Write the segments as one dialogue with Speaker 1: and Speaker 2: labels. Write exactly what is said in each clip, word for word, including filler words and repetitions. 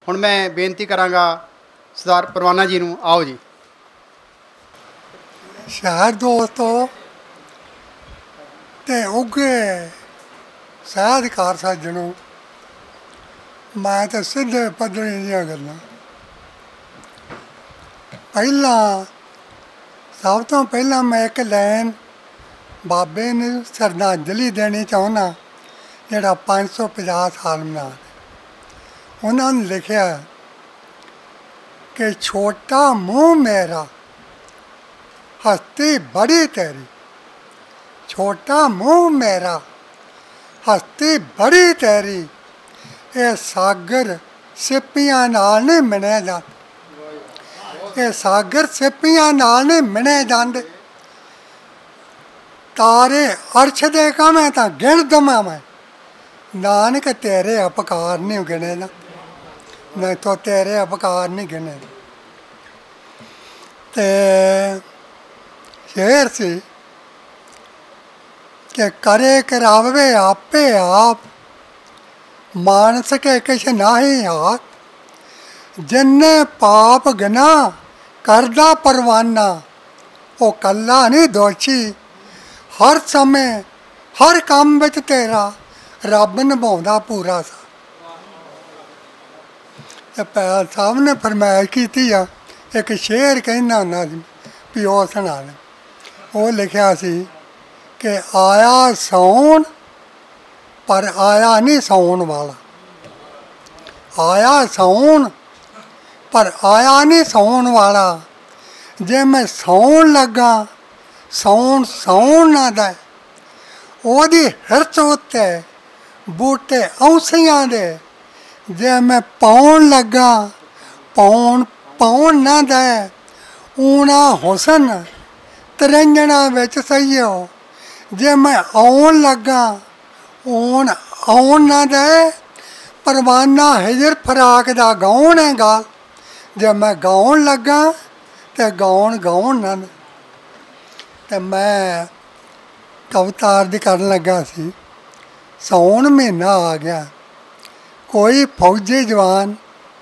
Speaker 1: ਹੁਣ ਮੈਂ ਬੇਨਤੀ ਕਰਾਂਗਾ ਸਰਦਾਰ ਪਰਵਾਨਾ ਜੀ ਨੂੰ। ਆਓ ਜੀ।
Speaker 2: ਸ਼ਹਿਰ ਦੋਸਤੋ ਤੇ ਉੱਘੇ ਸਾਹਿਤਕਾਰ ਸੱਜਣੋ, ਮੈਂ ਤਾਂ ਸਿੱਧੇ ਪੱਧਰੇ ਦੀਆਂ ਗੱਲਾਂ। ਪਹਿਲਾਂ ਸਭ ਤੋਂ ਪਹਿਲਾਂ ਮੈਂ ਇੱਕ ਲਾਈਨ ਬਾਬੇ ਨੂੰ ਸ਼ਰਧਾਂਜਲੀ ਦੇਣੀ ਚਾਹੁੰਦਾ, ਜਿਹੜਾ ਪੰਜ ਸੌ ਪੰਜਾਹ ਸਾਲ ਮਨਾ। ਉਹਨਾਂ ਨੇ ਲਿਖਿਆ ਕਿ ਛੋਟਾ ਮੂੰਹ ਮੇਰਾ ਹਸਤੀ ਬੜੀ ਤੇਰੀ, ਛੋਟਾ ਮੂੰਹ ਮੇਰਾ ਹਸਤੀ ਬੜੀ ਤੇਰੀ, ਇਹ ਸਾਗਰ ਸਿੱਪੀਆਂ ਨਾਲ ਨਹੀਂ ਮਿਣਿਆ ਜਾਂਦਾ, ਇਹ ਸਾਗਰ ਸਿੱਪੀਆਂ ਨਾਲ ਨਹੀਂ ਮਿਣੇ ਜਾਂਦੇ। ਤਾਰੇ ਅਰਸ਼ ਦੇ ਕਾਵੇਂ ਤਾਂ ਗਿਣ ਦਵਾਂ ਮੈਂ, ਨਾਨਕ ਤੇਰੇ ਅਪਕਾਰ ਨਹੀਂ ਗਿਣੇ ਨਾ, ਨਹੀਂ ਤਾਂ ਤੇਰੇ ਅਪਕਾਰ ਨਹੀਂ ਗਿਣੇ। ਤੇ ਸ਼ੇਰ ਸੀ ਕਿ ਕਰੇ ਕਰਾਵੇ ਆਪੇ ਆਪ, ਮਾਨਸ ਕੇ ਕਿਛ ਨਾਹੀ ਹਾਥ, ਜਿੰਨੇ ਪਾਪ ਗਨਾ ਕਰਦਾ ਪਰਵਾਨਾ, ਉਹ ਕੱਲਾ ਨਹੀਂ ਦੋਸ਼ੀ, ਹਰ ਸਮੇਂ ਹਰ ਕੰਮ ਵਿੱਚ ਤੇਰਾ ਰੱਬ ਨਿਭਾਉਂਦਾ ਪੂਰਾ ਸਾ। ਤੇ ਪੈਲ ਸਾਹਿਬ ਨੇ ਫਰਮਾਇਸ਼ ਕੀਤੀ ਆ, ਇੱਕ ਸ਼ੇਰ ਕਹਿੰਦਾ ਉਹਨਾਂ ਦੀ ਵੀ ਉਹ ਸੁਣਾ ਲੈ। ਉਹ ਲਿਖਿਆ ਸੀ ਕਿ ਆਇਆ ਸੌਣ ਪਰ ਆਇਆ ਨਹੀਂ ਸੌਣ ਵਾਲਾ, ਆਇਆ ਸੌਣ ਪਰ ਆਇਆ ਨਹੀਂ ਸੌਣ ਵਾਲਾ, ਜੇ ਮੈਂ ਸੌਣ ਲੱਗਾ ਸੌਣ ਸੌਣ ਨਾ ਦੇ, ਉਹਦੀ ਹਿਰਚ ਉੱਤੇ ਬੂਟੇ ਔਂਸੀਆਂ ਦੇ, ਜੇ ਮੈਂ ਪਾਉਣ ਲੱਗਾ ਪਾਉਣ ਪਾਉਣ ਨਾ ਦੇ, ਊਣਾ ਹੁਸਨ ਤਰੰਜਣਾ ਵਿੱਚ ਸਹੀਓ, ਜੇ ਮੈਂ ਆਉਣ ਲੱਗਾ ਆਉਣ ਆਉਣ ਨਾ ਦੇ, ਪਰਵਾਨਾ ਹਿਜਰ ਫਰਾਕ ਦਾ ਗਾਉਣ ਹੈ ਗਾਲ, ਜੇ ਮੈਂ ਗਾਉਣ ਲੱਗਾ ਤੇ ਗਾਉਣ ਗਾਉਣ ਨਾ ਦੇ। ਤੇ ਮੈਂ ਕਵਿਤਾ ਅਰਜ਼ ਕਰਨ ਲੱਗਾ ਸੀ, ਸਾਉਣ ਮਹੀਨਾ ਆ ਗਿਆ, ਕੋਈ ਫੌਜੀ ਜਵਾਨ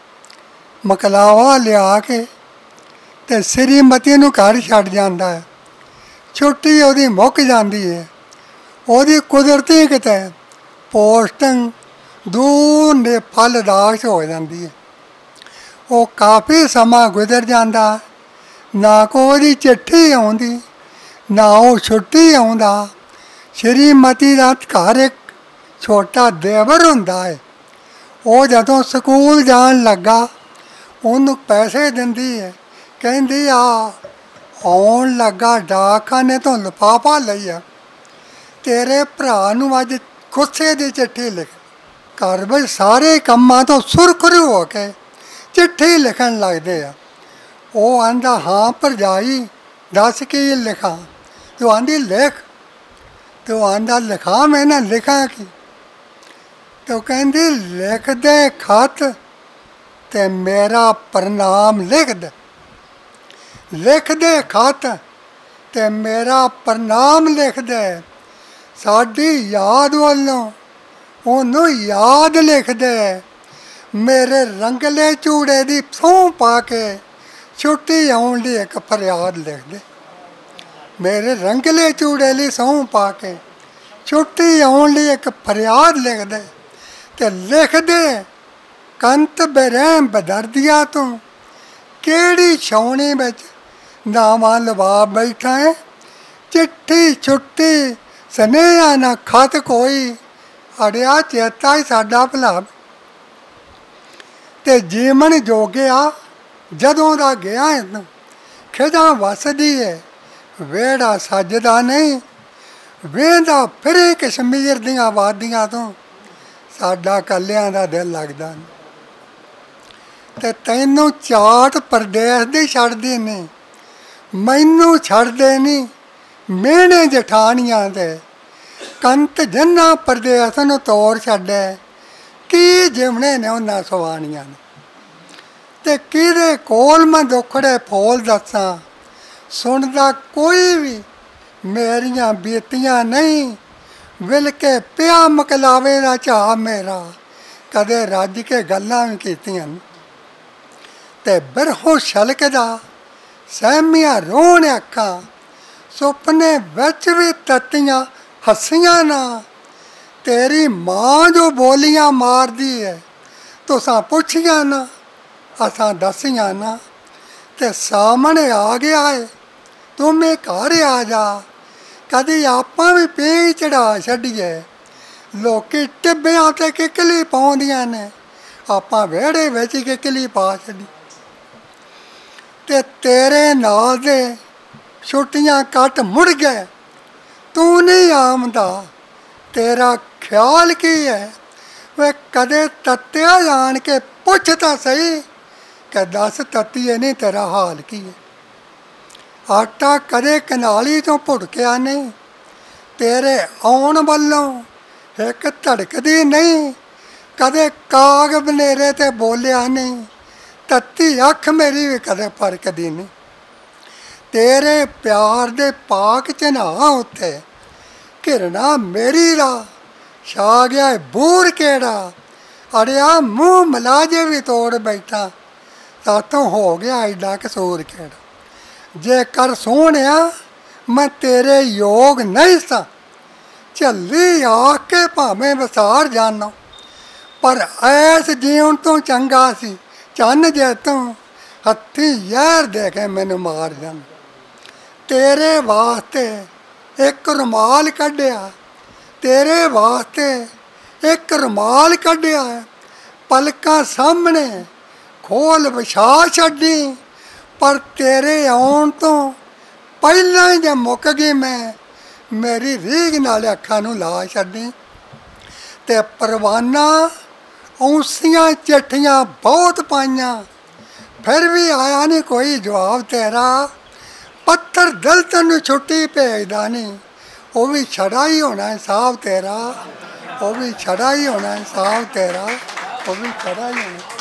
Speaker 2: ਮਕਲਾਵਾ ਲਿਆ ਕੇ ਤੇ ਸ੍ਰੀਮਤੀ ਨੂੰ ਘਰ ਛੱਡ ਜਾਂਦਾ ਹੈ, ਛੁੱਟੀ ਉਹਦੀ ਮੁੱਕ ਜਾਂਦੀ ਹੈ, ਉਹਦੀ ਕੁਦਰਤੀ ਕਿਤੇ ਪੋਸਟਿੰਗ ਦੂਰ ਦੇ ਫਲਦਾਰ ਹੋ ਜਾਂਦੀ ਹੈ। ਉਹ ਕਾਫੀ ਸਮਾਂ ਗੁਜ਼ਰ ਜਾਂਦਾ, ਨਾ ਕੋਈ ਉਹਦੀ ਚਿੱਠੀ ਆਉਂਦੀ ਨਾ ਉਹ ਛੁੱਟੀ ਆਉਂਦਾ। ਸ਼੍ਰੀਮਤੀ ਦਾ ਘਰ ਇੱਕ ਛੋਟਾ ਦੇਵਰ ਹੁੰਦਾ ਹੈ, ਉਹ ਜਦੋਂ ਸਕੂਲ ਜਾਣ ਲੱਗਾ ਉਹਨੂੰ ਪੈਸੇ ਦਿੰਦੀ ਹੈ, ਕਹਿੰਦੀ ਆ ਆਉਣ ਲੱਗਾ ਡਾਕਖਾਨੇ ਤੋਂ ਲਿਫਾਫਾ ਲਈਆ, ਤੇਰੇ ਭਰਾ ਨੂੰ ਅੱਜ ਗੁੱਸੇ ਦੀ ਚਿੱਠੀ ਲਿਖ। ਘਰ ਵਿੱਚ ਸਾਰੇ ਕੰਮਾਂ ਤੋਂ ਸੁਰਖਰੂ ਹੋ ਕੇ ਚਿੱਠੀ ਲਿਖਣ ਲੱਗਦੇ ਆ। ਉਹ ਆਂਦਾ ਹਾਂ ਭਰਜਾਈ ਦੱਸ ਕੀ ਲਿਖਾਂ, ਤੂੰ ਆਂਦੀ ਲਿਖ, ਤੇ ਉਹ ਆਂਦਾ ਲਿਖਾਂ ਮੈਂ ਨਾ ਲਿਖਾਂ ਕੀ, ਤੇ ਉਹ ਕਹਿੰਦੀ ਲਿਖ ਦੇ ਖਤ ਤੇ ਮੇਰਾ ਪ੍ਰਣਾਮ ਲਿਖ ਦੇ, ਲਿਖ ਦੇ ਖਤ ਤੇ ਮੇਰਾ ਪ੍ਰਣਾਮ ਲਿਖ ਦੇ, ਸਾਡੀ ਯਾਦ ਵੱਲੋਂ ਉਹਨੂੰ ਯਾਦ ਲਿਖ ਦੇ, ਮੇਰੇ ਰੰਗਲੇ ਚੂੜੇ ਦੀ ਸਹੁੰ ਪਾ ਕੇ ਛੁੱਟੀ ਆਉਣ ਲਈ ਇੱਕ ਫਰਿਆਦ ਲਿਖ ਦੇ, ਮੇਰੇ ਰੰਗਲੇ ਚੂੜੇ ਲਈ ਸਹੁੰ ਪਾ ਕੇ ਛੁੱਟੀ ਆਉਣ ਲਈ ਇੱਕ ਫਰਿਆਦ ਲਿਖ ਦੇ, ਤੇ ਲਿਖ ਦੇ ਕੰਤ ਬਰਹਿਮ ਬਦਰਦਿਆ ਤੂੰ, ਕਿਹੜੀ ਛਾਉਣੀ ਵਿੱਚ ਨਾਵਾਂ ਲਵਾ ਬੈਠਾ ਹੈ, ਚਿੱਠੀ ਛੁੱਟੀ ਸੁਨੇਹਾ ਨਾ ਖਤ ਕੋਈ, ਅੜਿਆ ਚੇਤਾ ਹੀ ਸਾਡਾ ਭਲਾ। ਤੇ ਜੀਵਨ ਜੋਗਿਆ ਜਦੋਂ ਦਾ ਗਿਆ ਹੈ, ਖਿਦਾਂ ਵਸਦੀ ਹੈ ਵਿਹੜਾ ਸੱਜਦਾ ਨਹੀਂ, ਵੇਂਦਾ ਫਿਰੇ ਕਸ਼ਮੀਰ ਦੀਆਂ ਵਾਦੀਆਂ ਤੋਂ, ਸਾਡਾ ਕੱਲਿਆਂ ਦਾ ਦਿਲ ਲੱਗਦਾ ਨਹੀਂ। ਤੇ ਤੈਨੂੰ ਚਾਟ ਪ੍ਰਦੇਸ਼ ਦੀ ਛੱਡਦੀ ਨਹੀਂ, ਮੈਨੂੰ ਛੱਡਦੇ ਨਹੀਂ ਮਿਹਣੇ ਜਠਾਣੀਆਂ ਦੇ, ਕੰਤ ਜਿੰਨਾ ਪ੍ਰਦੇਸ਼ ਨੂੰ ਤੋੜ ਛੱਡੇ, ਕੀ ਜਿਮਣੇ ਨੇ ਉਹਨਾਂ ਸਵਾਣੀਆਂ ਨੇ। ਤੇ ਕਿਹਦੇ ਕੋਲ ਮੈਂ ਦੁੱਖੜੇ ਫੋਲ ਦੱਸਾਂ, ਸੁਣਦਾ ਕੋਈ ਵੀ ਮੇਰੀਆਂ ਬੀਤੀਆਂ ਨਹੀਂ, ਵਿਲ ਕੇ ਪਿਆ ਮਕਲਾਵੇ ਦਾ ਚਾਹ ਮੇਰਾ, ਕਦੇ ਰੱਜ ਕੇ ਗੱਲਾਂ ਵੀ ਕੀਤੀਆਂ। ਤੇ ਬਿਰਹੋਂ ਛਲਕਦਾ ਸਹਿਮੀਆਂ ਰੋਣ ਅੱਖਾਂ, ਸੁਪਨੇ ਵਿੱਚ ਵੀ ਤੱਤੀਆਂ ਹੱਸੀਆਂ ਨਾ। ਤੇਰੀ ਮਾਂ ਜੋ ਬੋਲੀਆਂ ਮਾਰਦੀ ਹੈ, ਤੁਸਾਂ ਪੁੱਛੀਆਂ ਨਾ, ਅਸਾਂ ਦੱਸੀਆਂ ਨਾ। ਤੇ ਸਾਹਮਣੇ ਆ ਗਿਆ ਏ, ਤੂੰ ਮੇ ਘਰ ਆ ਜਾ। ਕਦੀ ਆਪਾਂ ਵੀ ਪੀ ਚੜਾ ਛੱਡੀਏ। ਲੋਕੀ ਟਿੱਬਿਆਂ ਤੇ ਕਿੱਕਲੀ ਪਾਉਂਦੀਆਂ ਨੇ, ਆਪਾਂ ਵਿਹੜੇ ਵਿੱਚ ਕਿੱਕਲੀ ਪਾ ਛੱਡੀ। ਤੇ ਤੇਰੇ ਨਾਲ ਦੇ ਛੁੱਟੀਆਂ ਕੱਟ ਮੁੜ ਗਏ, ਤੂੰ ਨਹੀਂ ਆਮਦਾ। ਤੇਰਾ ਖਿਆਲ ਕੀ ਹੈ ਵੇ? ਕਦੇ ਤੱਤਿਆ ਜਾਣ ਕੇ ਪੁੱਛ ਤਾਂ ਸਹੀ ਕਿ ਦੱਸ ਤੱਤੀਏ ਨਹੀਂ ਤੇਰਾ ਹਾਲ ਕੀ ਹੈ। ਆਟਾ ਕਦੇ ਕਨਾਲੀ ਤੋਂ ਭੁੜਕਿਆ ਨਹੀਂ, ਤੇਰੇ ਆਉਣ ਵੱਲੋਂ ਇੱਕ ਧੜਕਦੀ ਨਹੀਂ। ਕਦੇ ਕਾਗ ਬਨੇਰੇ ਤੇ ਬੋਲਿਆ ਨਹੀਂ, ਤੱਤੀ ਅੱਖ ਮੇਰੀ ਵੀ ਕਦੇ ਫਰਕਦੀ ਨਹੀਂ। ਤੇਰੇ ਪਿਆਰ ਦੇ ਪਾਕ ਚਨਾਹ ਉੱਤੇ ਘਿਰਣਾ ਮੇਰੀ ਦਾ ਛਾ ਗਿਆ ਬੂਰ ਕਿਹੜਾ। ਅੜਿਆ ਮੂੰਹ ਮਲਾਜੇ ਵੀ ਤੋੜ ਬੈਠਾ, ਸਾਥੋਂ ਹੋ ਗਿਆ ਐਡਾ ਕਸੂਰ ਕਿਹੜਾ। ਜੇਕਰ ਸੋਹਣਿਆ ਮੈਂ ਤੇਰੇ ਯੋਗ ਨਹੀਂ ਸਾਂ, ਝੱਲੀ ਆ ਕੇ ਭਾਵੇਂ ਵਿਸਾਰ ਜਾਣਾ। ਪਰ ਐਸ ਜੀਉਣ ਤੋਂ ਚੰਗਾ ਸੀ ਚੰਨ ਜੇ ਤੂੰ ਹੱਥੀਂ ਜ਼ਹਿਰ ਦੇ ਕੇ ਮੈਨੂੰ ਮਾਰ ਜਾਣਾ। ਤੇਰੇ ਵਾਸਤੇ ਇੱਕ ਰੁਮਾਲ ਕੱਢਿਆ, ਤੇਰੇ ਵਾਸਤੇ ਇੱਕ ਰੁਮਾਲ ਕੱਢਿਆ। ਪਲਕਾਂ ਸਾਹਮਣੇ ਖੋਲ ਵਿਛਾ ਛੱਡੀ, ਪਰ ਤੇਰੇ ਆਉਣ ਤੋਂ ਪਹਿਲਾਂ ਹੀ ਜੇ ਮੁੱਕ ਗਈ ਮੈਂ, ਮੇਰੀ ਰੀਝ ਨਾਲ ਅੱਖਾਂ ਨੂੰ ਲਾ ਛੱਡੀ। ਤੇ ਪਰਵਾਨਾ ਔਂਸੀਆਂ ਚਿੱਠੀਆਂ ਬਹੁਤ ਪਾਈਆਂ, ਫਿਰ ਵੀ ਆਇਆ ਨਹੀਂ ਕੋਈ ਜਵਾਬ ਤੇਰਾ। ਪੱਥਰ ਦਿਲ ਤੈਨੂੰ ਛੁੱਟੀ ਭੇਜਦਾ ਨਹੀਂ, ਉਹ ਵੀ ਛੜਾ ਹੀ ਹੋਣਾ ਹਿਸਾਬ ਤੇਰਾ। ਉਹ ਵੀ ਛੜਾ ਹੀ ਹੋਣਾ ਹਿਸਾਬ ਤੇਰਾ, ਉਹ ਵੀ ਛੜਾ ਹੀ ਹੋਣਾ।